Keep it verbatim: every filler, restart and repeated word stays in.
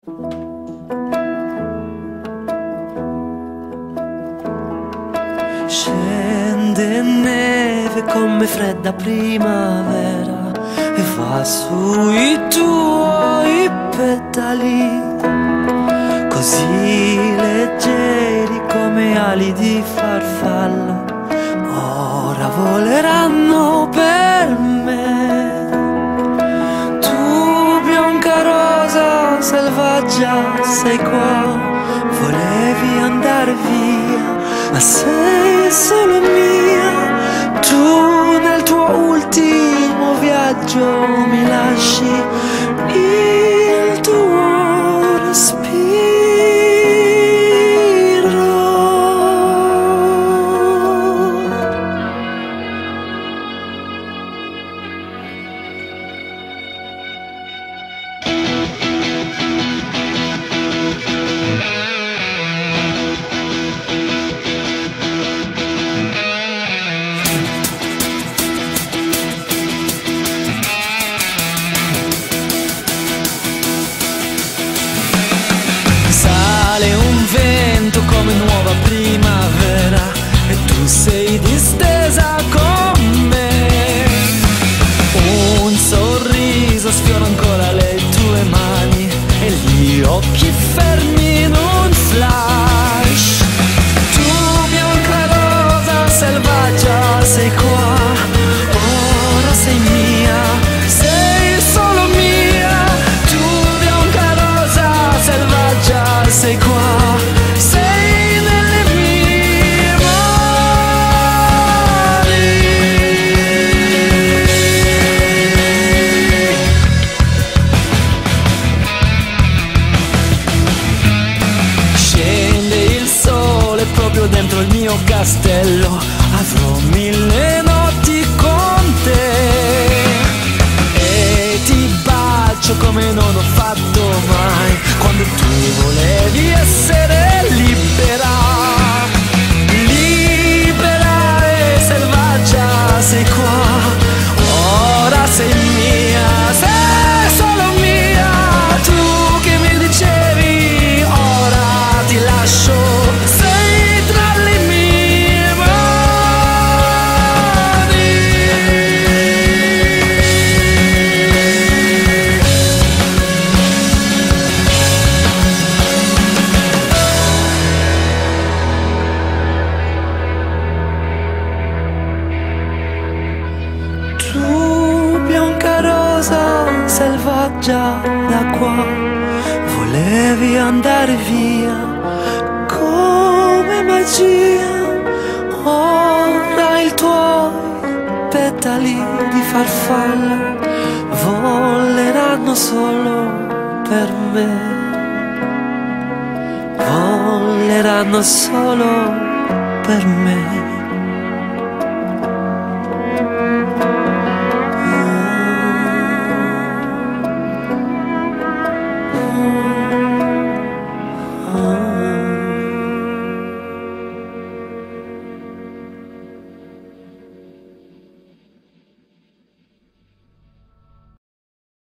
Scende neve come fredda primavera e va sui tuoi petali, così leggeri come ali di farfalla, ora voleranno per me. Tu bianca rosa selvaggia sei qua, volevi andare via ma sei solo mia. Tu nel tuo ultimo viaggio mi lasci il tuo respiro. Come nuova primavera e tu sei distesa con me. Un sorriso sfiora ancora le tue mani e gli occhi fermi in un flash. Tu bianca rosa selvaggia sei qua, ora sei mia, sei solo mia. Tu bianca rosa selvaggia sei qua, dentro il mio castello avrò mille notti con te e ti bacio come non ho fatto mai quando tu volevi essere libera, libera e selvaggia sei qua, ora sei mia, sei solo mia. Tu che mi dicevi ora ti lascio, selvaggia da qua, volevi andare via come magia. Ora i tuoi petali di farfalla voleranno solo per me, voleranno solo per me.